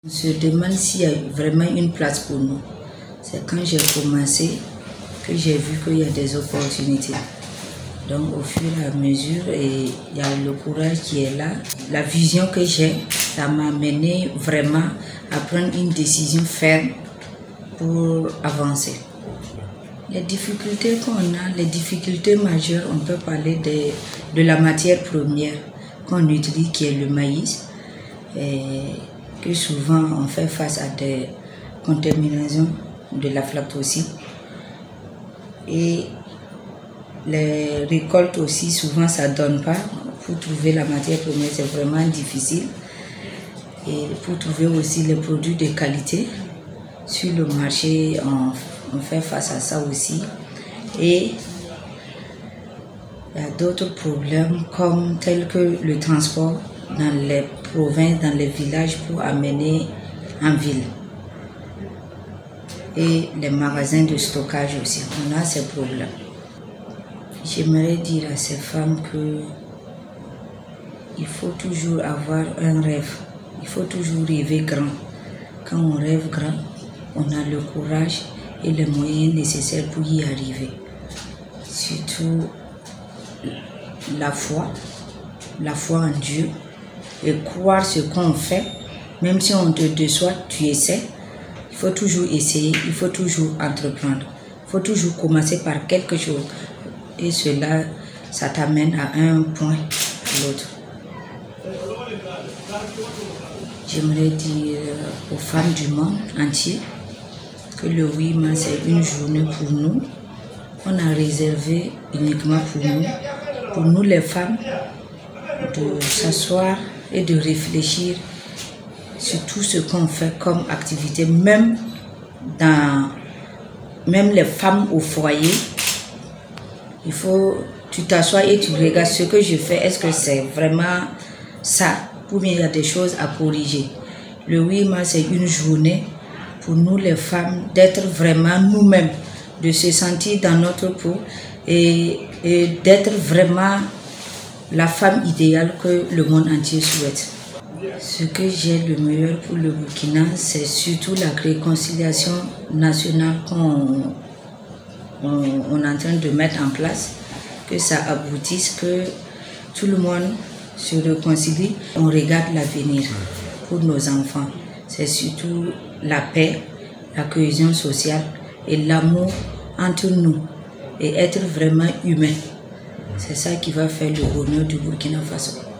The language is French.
On se demande s'il y a vraiment une place pour nous. C'est quand j'ai commencé que j'ai vu qu'il y a des opportunités. Donc au fur et à mesure, il y a le courage qui est là. La vision que j'ai, ça m'a amené vraiment à prendre une décision ferme pour avancer. Les difficultés qu'on a, les difficultés majeures, on peut parler de la matière première qu'on utilise, qui est le maïs, et que souvent on fait face à des contaminations de l'aflatoxine. Et les récoltes aussi, souvent ça ne donne pas. Pour trouver la matière première, c'est vraiment difficile. Et pour trouver aussi les produits de qualité sur le marché, on fait face à ça aussi. Et il y a d'autres problèmes comme tels que le transport dans les provinces, dans les villages pour amener en ville. Et les magasins de stockage aussi, on a ces problèmes. J'aimerais dire à ces femmes que il faut toujours avoir un rêve, il faut toujours rêver grand. Quand on rêve grand, on a le courage et les moyens nécessaires pour y arriver. Surtout la foi en Dieu, et croire ce qu'on fait, même si on te déçoit, tu essaies. Il faut toujours essayer, il faut toujours entreprendre, il faut toujours commencer par quelque chose. Et cela, ça t'amène à un point à l'autre. J'aimerais dire aux femmes du monde entier que le 8 mars est une journée pour nous. On a réservé uniquement pour nous les femmes, de s'asseoir et de réfléchir sur tout ce qu'on fait comme activité, même les femmes au foyer. Il faut, tu t'assois et tu regardes ce que je fais, est-ce que c'est vraiment ça, ou bien il y a des choses à corriger. Le 8 mars, c'est une journée pour nous les femmes d'être vraiment nous-mêmes, de se sentir dans notre peau et d'être vraiment la femme idéale que le monde entier souhaite. Ce que j'ai le meilleur pour le Burkina, c'est surtout la réconciliation nationale qu'on est en train de mettre en place, que ça aboutisse, que tout le monde se réconcilie. On regarde l'avenir pour nos enfants. C'est surtout la paix, la cohésion sociale et l'amour entre nous et être vraiment humain. C'est ça qui va faire le bonheur du Burkina Faso.